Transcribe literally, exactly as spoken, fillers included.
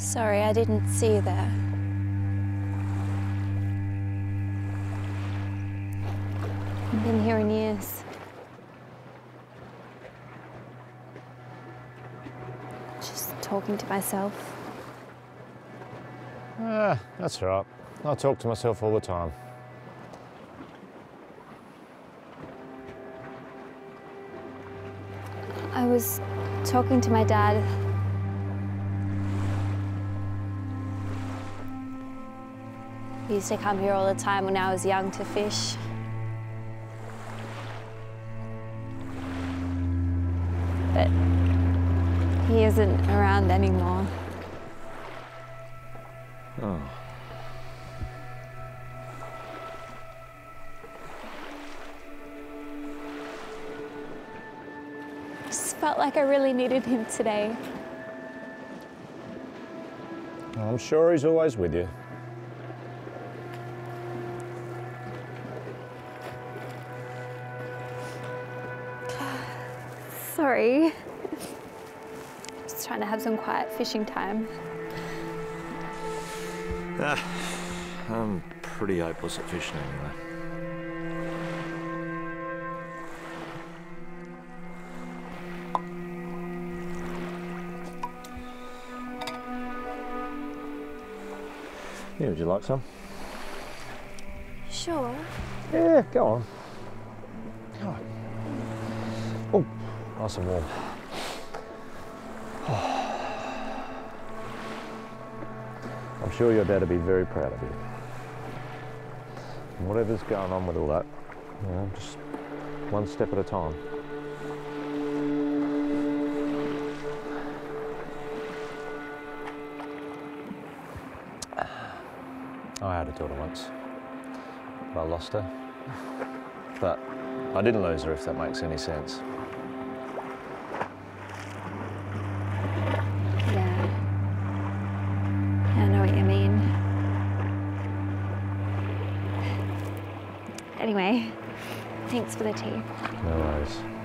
Sorry, I didn't see you there. I've been here in years. Just talking to myself. Ah, that's all right. I talk to myself all the time. I was talking to my dad. He used to come here all the time when I was young to fish. But he isn't around anymore. Oh. Just felt like I really needed him today. I'm sure he's always with you. Sorry. Just trying to have some quiet fishing time. Ah, I'm pretty hopeless at fishing anyway. Yeah, would you like some? Sure. Yeah, go on. Go on. Oh, nice and warm. I'm sure your dad would be very proud of you. And whatever's going on with all that, you know, just one step at a time. I had a daughter once, but I lost her. But I didn't lose her, if that makes any sense. Yeah. I know what you mean. Anyway, thanks for the tea. No worries.